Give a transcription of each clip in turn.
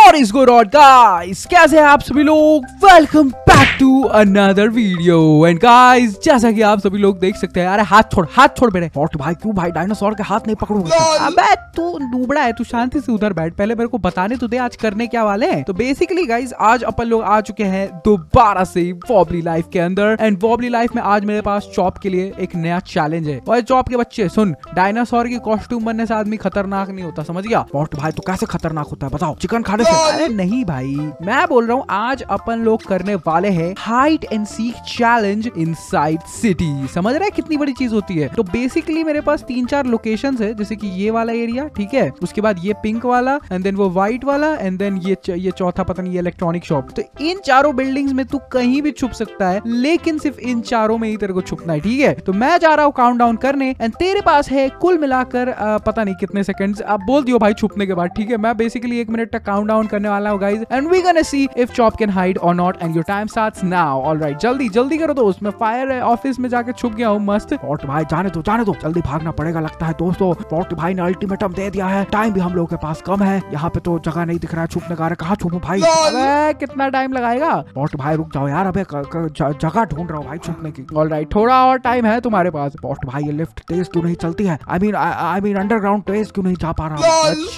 What is good on guys? कैसे हैं आप सभी लोग? Welcome back to another video. And guys जैसा कि आप सभी लोग देख सकते हैं, अरे हाथ छोड़ मेरे। और भाई क्यों भाई डायनासोर के हाथ नहीं पकड़ूंगा? अबे तू नूबड़ा है, तू शांति से उधर बैठ, पहले मेरे को बताने तो दे आज करने क्या वाले हैं। तो बेसिकली गाइस आज अपन लोग आ चुके हैं दोबारा से वॉबली लाइफ के अंदर। एंड वॉबली लाइफ में आज मेरे पास चॉप के लिए एक नया चैलेंज है। और चॉप के बच्चे सुन, डायनासोर की कॉस्ट्यूम बनने से आदमी खतरनाक नहीं होता, समझ गया? और भाई तो कैसे खतरनाक होता है बताओ? चिकन खाने से? अरे नहीं भाई, मैं बोल रहा हूँ आज अपन लोग करने वाले हैं hide and seek challenge inside city. समझ रहे हैं कितनी बड़ी चीज होती है? तो बेसिकली मेरे पास 3-4 लोकेशंस है, जैसे कि ये वाला एरिया, ठीक है, उसके बाद ये पिंक वाला, एंड देन वो व्हाइट वाला, एंड देन ये चौथा पता नहीं ये इलेक्ट्रॉनिक शॉप। तो इन चारों बिल्डिंग्स में तू कहीं भी छुप सकता है, लेकिन सिर्फ इन चारों में ही तेरे को छुपना है, ठीक है? तो मैं जा रहा हूँ काउंटडाउन करने, एंड तेरे पास है कुल मिलाकर पता नहीं कितने सेकंड्स, आप बोल दियो भाई छुपने के बाद, ठीक है? मैं बेसिकली 1 मिनट तक काउंटडाउन करने वाला हूँ guys, and we gonna see if Chop can hide और not, and your time starts now. Alright, जल्दी करो दोस्त, मैं फायर ऑफिस में जाके छुप गया हूँ मस्त। और भाई जाने दो, जल्दी भागना पड़ेगा लगता है दोस्तों। फोर्ट भाई ने अल्टीमेटम दे दिया है, टाइम भी हम लोगों के पास कम है, यहाँ पे तो जगह नहीं दिख रहा है छुपने का। कहाँ छुपू भाई? अबे कितना टाइम लगाएगा? फोर्ट भाई रुक जाओ यार, अबे जगह ढूंढ रहा हूँ भाई छुपने की। ऑलराइट, थोड़ा और टाइम है तुम्हारे पास। फोर्ट भाई ये लिफ्ट तेज क्यों नहीं चलती है? आई मीन अंडरग्राउंड तेज क्यों नहीं जा पा रहा?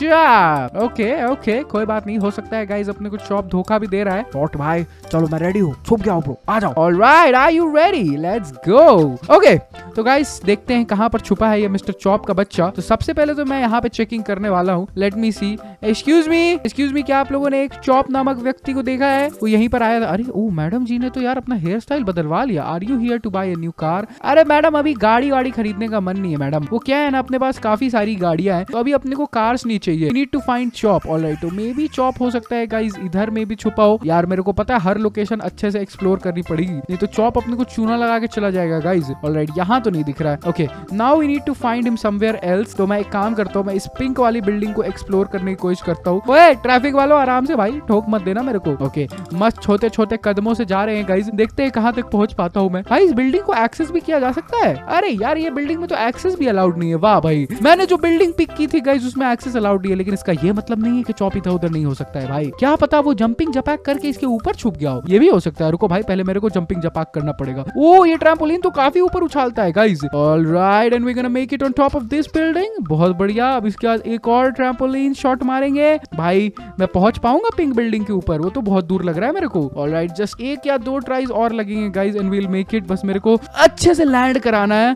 अच्छा ओके कोई बात नहीं, हो सकता है गाइस अपने को चॉप धोखा भी दे रहा है। फोर्ट भाई चलो मैं रेडी हूँ, छुप गया हूँ ब्रो, आ जाओ। Alright, are you ready? Let's go. Okay तो गाइस देखते हैं कहाँ पर छुपा है ये मिस्टर चॉप का बच्चा। तो सबसे पहले तो मैं यहाँ पे चेकिंग करने वाला हूँ। लेट मी सी। एक्सक्यूज मी, क्या आप लोगों ने एक चॉप नामक व्यक्ति को देखा है? वो यहीं पर आया था। अरे ओ मैडम जी ने तो यार अपना हेयर स्टाइल बदलवा लिया। Are you here to buy a new car? अरे मैडम अभी गाड़ी खरीदने का मन नहीं है मैडम। वो क्या है ना, अपने पास काफी सारी गाड़ियां हैं, तो अभी अपने को कार्स नहीं चाहिए। Need to find Chop. Alright, तो मे बी चॉप हो सकता है गाइस इधर में भी छुपा हो। यार मेरे को पता है हर लोकेशन अच्छे से एक्सप्लोर करनी पड़ेगी, नहीं तो चॉप अपने को चूना लगा के चला जाएगा गाइस। ऑलराइट, यहाँ तो नहीं दिख रहा है। Okay now we need to find him somewhere else. तो मैं एक काम करता हूँ, मैं इस पिंक वाली बिल्डिंग को एक्सप्लोर करने की कोशिश करता हूँ। ओए ट्रैफिक वालों आराम से भाई, ठोक मत देना मेरे को। ओके मस्त छोटे कदमों से जा रहे हैं गाइस, देखते हैं कहाँ तक पहुंच पाता हूँ मैं। भाई इस बिल्डिंग को एक्सेस भी किया जा सकता है? अरे यार ये बिल्डिंग में तो एक्सेस भी अलाउड नहीं है। वाह भाई, मैंने जो बिल्डिंग पिक की थी गाइस उसमें एक्सेस अलाउड नहीं है, लेकिन इसका ये मतलब नहीं है कि चॉप इधर उधर नहीं हो सकता है भाई। क्या पता वो जंपिंग जपैक करके इसके ऊपर छुप गया हो, ये भी हो सकता है। रुको भाई पहले मेरे को जंपिंग जपैक करना पड़ेगा। ओ ये ट्रैम्पोलिन तो काफी ऊपर उछालता है guys. Alright, and we gonna make it on top of this building. बहुत बढ़िया, अब इसके बाद एक और ट्रैम्पोलिन शॉट मारेंगे। भाई मैं पहुंच पाऊंगा पिंक बिल्डिंग के ऊपर? वो तो बहुत दूर लग रहा है मेरे को। ऑलराइट, जस्ट 1 या 2 ट्राइज और लगेंगे guys and we will make it. बस मेरे को अच्छे से लैंड कराना है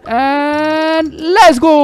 and let's go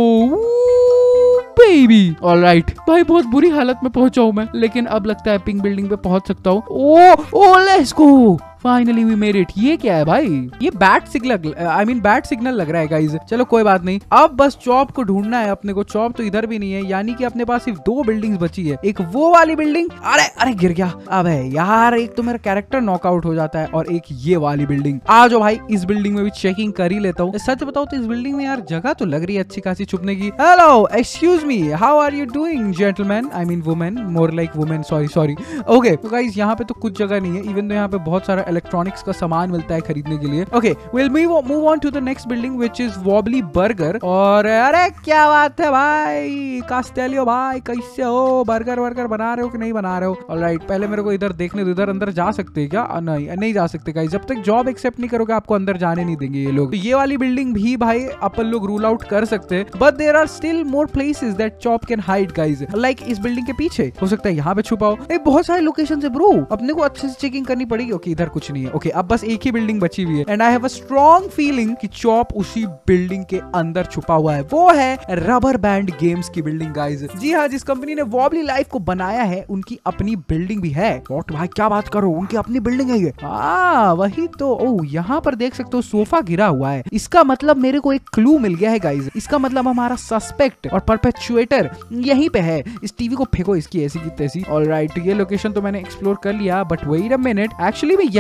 baby. Alright भाई बहुत बुरी हालत में पहुंचा हूं मैं, लेकिन अब लगता है पिंक बिल्डिंग पे पहुंच सकता हूँ। Oh let's go, finally we made it. ये क्या है भाई? ये बैट सिग्नल लग रहा है गाइस। चलो कोई बात नहीं, अब बस चॉप को ढूंढना है अपने को। चॉप तो इधर भी नहीं है, यानी कि अपने पास सिर्फ 2 बिल्डिंग्स बची है। एक वो वाली बिल्डिंग, अरे गिर गया। अब है यार, एक तो मेरा कैरेक्टर नॉकआउट हो जाता है, और एक ये वाली बिल्डिंग। आ जाओ भाई, इस बिल्डिंग में भी चेकिंग कर ही लेता हूँ। सच बताओ तो इस बिल्डिंग में यार जगह तो लग रही है अच्छी खासी छुपने की। Hello excuse me, how are you doing gentleman? I mean women, more like women, sorry. Okay तो गाइस यहाँ पे तो कुछ जगह नहीं है, इवन तो यहाँ पे बहुत सारा इलेक्ट्रॉनिक्स का सामान मिलता है खरीदने के लिए। Okay will move on to the next building which is Wobbly Burger. और अरे क्या बात है भाई, कास्टेलियो भाई कैसे हो? बर्गर बना रहे हो कि नहीं बना रहे हो? ऑलराइट, पहले मेरे को इधर देखने दो, इधर अंदर जा सकते हैं क्या? नहीं जा सकते गाइस, जब तक जॉब एक्सेप्ट नहीं करोगे आपको अंदर जाने नहीं देंगे ये लोग। तो ये वाली बिल्डिंग भी भाई अपन लोग रूल आउट कर सकते हैं, but there are still more places that Chop can hide guys. Like इस बिल्डिंग के पीछे हो सकता है यहाँ पे छुपा हो। बहुत सारे लोकेशन है ब्रो, अपने को अच्छे से चेकिंग करनी पड़ेगी। ओके इधर कुछ नहीं है। ओके अब बस एक ही बिल्डिंग बची हुई है, and I have a strong feeling कि चॉप उसी बिल्डिंग के अंदर छुपा हुआ है। वो है रबर बैंड गेम्स की बिल्डिंग गाइस। जी हाँ, जिस कंपनी ने वॉबली लाइफ को बनाया है उनकी अपनी बिल्डिंग भी है। और भाई क्या बात करो, उनकी अपनी बिल्डिंग है ये। वही तो। ओ यहाँ पर देख सकते हो सोफा गिरा हुआ है, इसका मतलब मेरे को एक क्लू मिल गया है गाइस। इसका मतलब हमारा सस्पेक्ट और परपेचुएटर यहीं पे है। इस टीवी को फेंको इसकी ऐसी की तैसी। ऑलराइट, ये लोकेशन तो मैंने एक्सप्लोर कर लिया, but wait a minute, actually मैं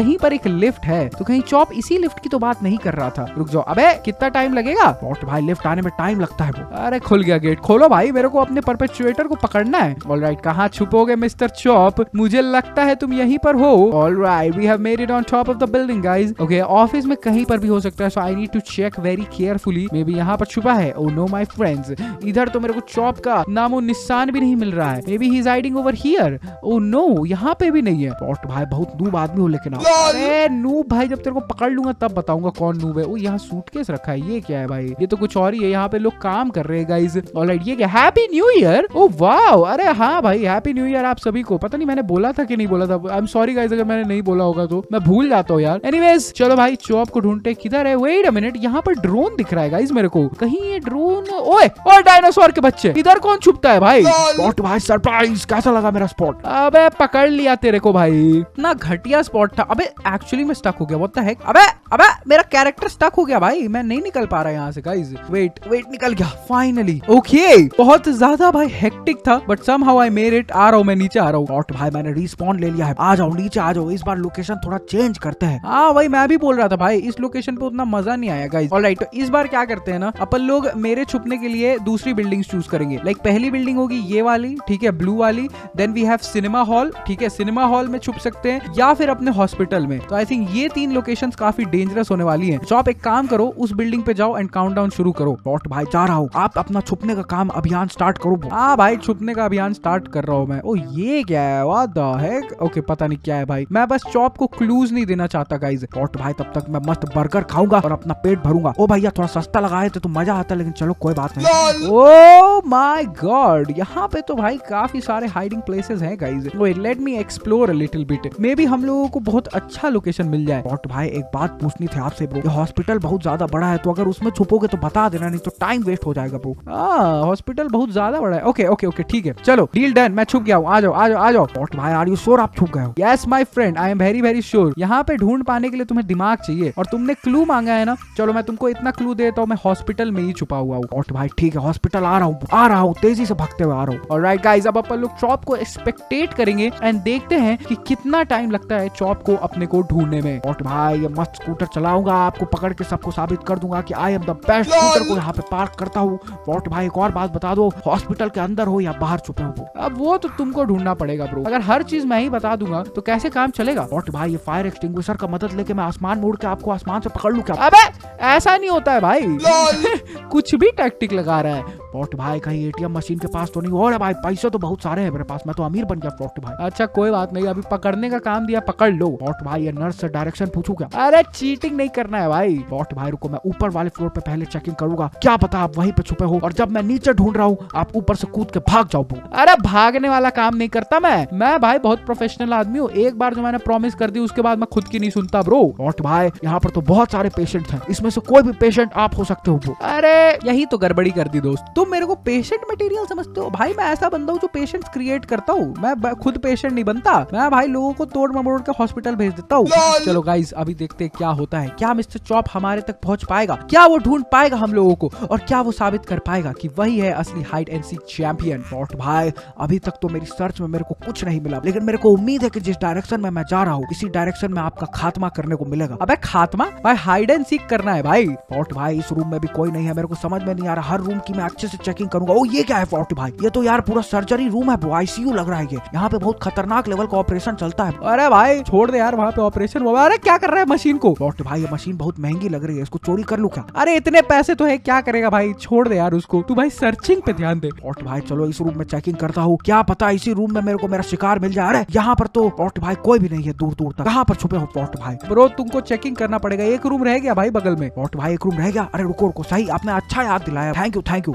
यहीं पर एक लिफ्ट है, तो कहीं चॉप इसी लिफ्ट की तो बात नहीं कर रहा था। रुक जाओ, अबे कितना टाइम लगेगा? व्हाट भाई, लिफ्ट आने में टाइम लगता है। अरे खुल गया गेट, खोलो भाई, मेरे को अपने परपेचुएटर को पकड़ना है। ऑलराइट, कहाँ छुपोगे मिस्टर चॉप? मुझे लगता है तुम यहीं पर हो। Alright, we have made it on top of the building guys. Okay, office में कहीं पर भी हो सकता है, so I need to check very carefully. Maybe यहाँ पर छुपा है। ओह नो माय फ्रेंड्स, इधर तो मेरे को चॉप का नामो निशान भी नहीं मिल रहा है। Maybe he is hiding over here. Oh no, यहाँ पे भी नहीं है। व्हाट भाई, बहुत नूब आदमी हो लेकिन। अरे नूब भाई, जब तेरे को पकड़ लूंगा तब बताऊंगा कौन नूब है। ओ यहाँ सूटकेस रखा है, ये क्या है भाई? ये तो कुछ और ही है। यहाँ पे लोग काम कर रहे हैं गाइस। ऑलराइट, ये क्या? Happy new year. Oh wow, अरे हाँ भाई, हैप्पी न्यू ईयर आप सभी को। पता नहीं मैंने बोला था कि नहीं बोला था। आई एम सॉरी गाइस अगर मैंने नहीं बोला होगा तो, मैं भूल जाता हूँ यार। एनीवेज चलो भाई, चॉप को ढूंढते। किधर है? वेट अ मिनट, यहाँ पर ड्रोन दिख रहा है गाइस मेरे को। कहीं ये ड्रोन? ओए ओए, डायनासोर के बच्चे, इधर कौन छुपता है भाई? स्पॉट भाई, सरप्राइज, कैसा लगा मेरा स्पॉट? अबे पकड़ लिया तेरे को भाई, इतना घटिया स्पॉट था। अबे एक्चुअली मैं स्टक हो गया। What the heck? अबे अबे मेरा कैरेक्टर स्टक हो गया भाई, मैं नहीं निकल पा रहा यहाँ से गाइस। वेट वेट, निकल गया फाइनली। ओके, बहुत ज्यादा भाई हेक्टिक था, but somehow I made it. आ रहा हूँ मैं, नीचे आ रहा हूँ। और भाई मैंने रिस्पॉन ले लिया है। आ जाओ नीचे आ जाओ, इस बार लोकेशन थोड़ा चेंज करते हैं। हाँ भाई, मैं भी बोल रहा था भाई, इस लोकेशन पे उतना मजा नहीं आया गाइस। ऑलराइट, तो इस बार क्या करते हैं ना, अपन लोग मेरे छुपने के लिए दूसरी बिल्डिंग चूज करेंगे। लाइक पहली बिल्डिंग होगी ये वाली, ठीक है, ब्लू वाली। Then we have cinema hall, ठीक है, सिनेमा हॉल में छुप सकते हैं, या फिर अपने हॉस्पिटल में। तो आई थिंक ये 3 लोकेशंस काफी डेंजरस होने वाली हैं। तो आप एक काम करो, उस बिल्डिंग पे जाओ एंड काउंटडाउन शुरू करो। बॉट भाई जा रहा हूँ, आप अपना छुपने का काम अभियान स्टार्ट करो। हाँ भाई, छुपने का अभियान स्टार्ट कर रहा हूँ मैं। ओ ये क्या है? What the Keck? ओके, पता नहीं क्या है भाई, मैं बस चॉप को क्लूज नहीं देना चाहता गाइस। बॉट भाई, तब तक मैं मस्त बर्गर खाऊंगा और अपना पेट भरूंगा। ओ भैया, थोड़ा सस्ता लगाए थे तो मजा आता, लेकिन चलो कोई बात नहीं। ओ माय गॉड, यहाँ पे तो भाई काफी सारे हाइडिंग प्लेसेस हैं guys. Wait, let me explore a little bit. Maybe हम लोगों को बहुत अच्छा लोकेशन मिल जाए। बॉट भाई, एक बात पूछनी थी आपसे ब्रो, हॉस्पिटल बहुत ज्यादा बड़ा है, तो अगर उसमें छुपोगे तो बता देना, नहीं तो टाइम वेस्ट हो जाएगा ब्रो। हॉस्पिटल बहुत ज्यादा बड़ा है। ओके ओके ओके, ठीक है, चलो डील डन, मैं छुप गया हूँ। आ जाओ आ जाओ आ जाओ। बॉट भाई, आर यू श्योर आप छुप गए हो? Yes my friend, I am very very sure. यहाँ पे ढूंढ पाने के लिए तुम्हें दिमाग चाहिए, और तुमने क्लू मांगा है ना, चलो मैं तुमको इतना क्लू देता हूँ, मैं हॉस्पिटल में ही छुपा हुआ हूँ। बॉट भाई ठीक है, हॉस्पिटल आ रहा हूँ, तेजी से भागते हुए आ रहा हूँ। ऑलराइट गाइस, अब अपन लोग चॉप को एक्सपेक्टेट करेंगे एंड देखते हैं कि कितना टाइम लगता है चॉप को अपने को ढूंढने में। बॉट भाई, ये मस्त स्कूटर चलाऊंगा, आपको पकड़ के सबको साबित कर दूंगा कि I am the best. Scooter को यहाँ पे पार्क करता हूँ। बॉट भाई, एक और बात बता दो, हॉस्पिटल के अंदर हो या बाहर छुपे हो, अब वो तो तुमको ढूंढना पड़ेगा ब्रो। अगर हर चीज मैं ही बता दूंगा तो कैसे काम चलेगा? बॉट भाई, ये फायर एक्सटिंग्विशर का मदद लेके मैं आसमान मोड़ के आपको आसमान से पकड़ लूं क्या? अबे ऐसा नहीं होता है भाई। कुछ भी टैक्टिक लगा रहा है। बॉट भाई, कहीं एटीएम मशीन के पास तो नहीं हो रहा भाई? पैसे तो बहुत सारे हैं मेरे पास, मैं तो अमीर बन गया बॉट भाई। अच्छा कोई बात नहीं, अभी पकड़ने का काम दिया, पकड़ लो। बॉट भाई, ये नर्स से डायरेक्शन पूछू क्या? अरे चीटिंग नहीं करना है भाई। बॉट भाई रुको, मैं ऊपर वाले फ्लोर पे पहले चेकिंग करूंगा, क्या पता आप वहीं पे छुपे हो, और जब मैं नीचे ढूंढ रहा हूँ आप ऊपर से कूद के भाग जाओ। अरे भागने वाला काम नहीं करता मैं भाई बहुत प्रोफेशनल आदमी हूँ। एक बार जो मैंने प्रॉमिस कर दी उसके बाद मैं खुद की नहीं सुनता ब्रो। बॉट भाई, यहाँ पर तो बहुत सारे पेशेंट हैं, इसमें से कोई भी पेशेंट आप हो सकते हो। अरे यही तो गड़बड़ी कर दी दोस्त, तुम मेरे को पेशेंट मटेरियल समझते हो भाई? मैं ऐसा बंदा हूँ जो पेशेंट्स क्रिएट करता हूँ, मैं खुद पेशेंट नहीं बनता। मैं भाई लोगों को तोड़ मरोड़ के हॉस्पिटल भेज देता हूँ। चलो गाइस, अभी देखते हैं क्या होता है। क्या मिस्टर चॉप हमारे तक पहुंच पाएगा? क्या वो ढूंढ पाएगा हम लोगों को, और क्या वो साबित कर पाएगा कि वही है असली hide and seek champion? Bot भाई, अभी तक तो मेरी सर्च में मेरे को कुछ नहीं मिला, लेकिन मेरे को उम्मीद है कि जिस डायरेक्शन में मैं जा रहा हूँ इसी डायरेक्शन में आपका खात्मा करने को मिलेगा। अबे खात्मा भाई, हाइड एंड सीक करना है भाई। बॉट भाई, इस रूम में भी कोई नहीं है, मेरे को समझ में नहीं आ रहा। हर रूम की मैं अच्छे से चेकिंग करूंगा। ओ ये क्या है बॉट भाई? ये तो यार पूरा सर्जरी रूम है, आईसीयू लग रहा है ये। यहाँ पे बहुत खतरनाक लेवल का ऑपरेशन चलता है। अरे भाई छोड़ दे यार, वहाँ पे ऑपरेशन हुआ। अरे क्या कर रहा है मशीन को? बॉट भाई, ये मशीन बहुत महंगी लग रही है, इसको चोरी कर लूं क्या? अरे इतने पैसे तो है, क्या करेगा भाई? छोड़ दे यार उसको, तू भाई सर्चिंग पे ध्यान दे। बॉट भाई चलो इस रूम में चेकिंग करता हूँ, क्या पता इसी रूम में मेरे को मेरा शिकार मिल जाए। अरे यहाँ पर तो बॉट भाई कोई भी नहीं है दूर दूर तक। कहाँ पर छुपे हो बॉट भाई? ब्रो तुमको चेकिंग करना पड़ेगा, एक रूम रह गया भाई बगल में। बॉट भाई, एक रूम रह गया? अरे रुको रुको, सही आपने अच्छा याद दिलाया, थैंक यू थैंक यू।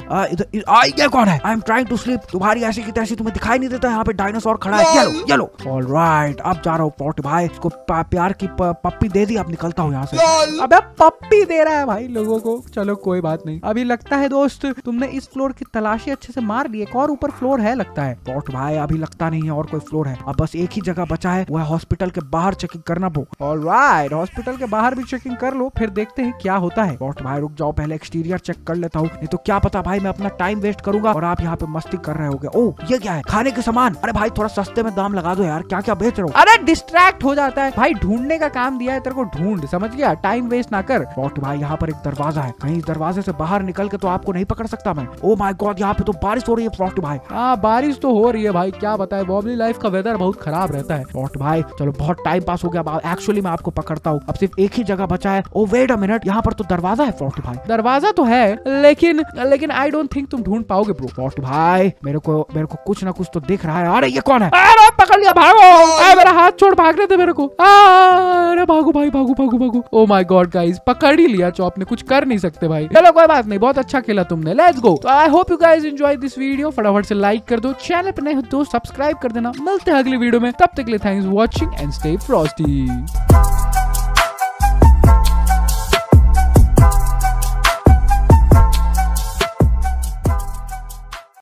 ये कौन है? I am trying to sleep. तुम्हारी ऐसी की तैसी तुम्हें दिखाई नहीं देता, यहाँ पे डायनासोर खड़ा है। ये लो। ऑलराइट, अब जा रहा हूँ बॉट भाई, इसको प्यार की पप्पी दे दी, अब निकलता हूँ यहाँ से। अबे पप्पी दे रहा है भाई लोगों को, चलो कोई बात नहीं। अभी लगता है दोस्त तुमने इस फ्लोर की तलाशी अच्छे से मार ली, एक और ऊपर फ्लोर है लगता है। बॉट भाई अभी लगता नहीं है और कोई फ्लोर है, अब बस एक ही जगह बचा है, वो है हॉस्पिटल के बाहर चेकिंग करना। ऑलराइट, हॉस्पिटल के बाहर भी चेकिंग कर लो, फिर देखते हैं क्या होता है। बॉट भाई रुक जाओ, पहले एक्सटीरियर चेक कर लेता हूँ, नहीं तो क्या पता भाई मैं अपना टाइम वेस्ट करूंगा और आप यहाँ पे मस्ती कर रहे होगे। ओ ये क्या है, खाने के सामान। अरे भाई थोड़ा सस्ते में दाम लगा दो यार, क्या क्या बेच रहे हो। अरे डिस्ट्रैक्ट हो जाता है भाई, ढूंढने का काम दिया है तेरे को, ढूंढ, समझ गया, टाइम वेस्ट ना कर। फोर्टी भाई यहाँ पर एक दरवाजा है, कहीं दरवाजे से बाहर निकल के तो आपको नहीं पकड़ सकता मैं। ओ माय गॉड, यहाँ पे तो बारिश हो रही है फोर्टी भाई। हाँ बारिश तो हो रही है भाई, क्या बताए, वॉबली लाइफ का वेदर बहुत खराब रहता है। फोर्टी भाई चलो बहुत टाइम पास हो गया, एक्चुअली मैं आपको पकड़ता हूँ। अब सिर्फ एक ही जगह बचा है। ओ वेट अ मिनट, यहाँ पर तो दरवाजा है फोर्टी भाई। दरवाजा तो है लेकिन आई डोंट थिंक तुम ढूंढ पाओगे ब्रो। फोर्टी भाई मेरे को कुछ ना कुछ तो दिख रहा है। अरे ये कौन है, अरे पकड़ लिया, भागो, मेरा हाथ छोड़, भागने दे मेरे को। अरे भागो भाई, भागो भागो भागो। ओ माय गॉड गाइस, पकड़ ही लिया चॉप ने, कुछ कर नहीं सकते भाई। चलो कोई बात नहीं, बहुत अच्छा खेला तुमने, लेट्स गो। तो I hope you guys enjoy this video, फटाफट से लाइक कर दो, चैनल पे नए हो तो सब्सक्राइब कर देना। मिलते हैं अगली वीडियो में, तब तक के लिए thanks for watching and stay Frosty.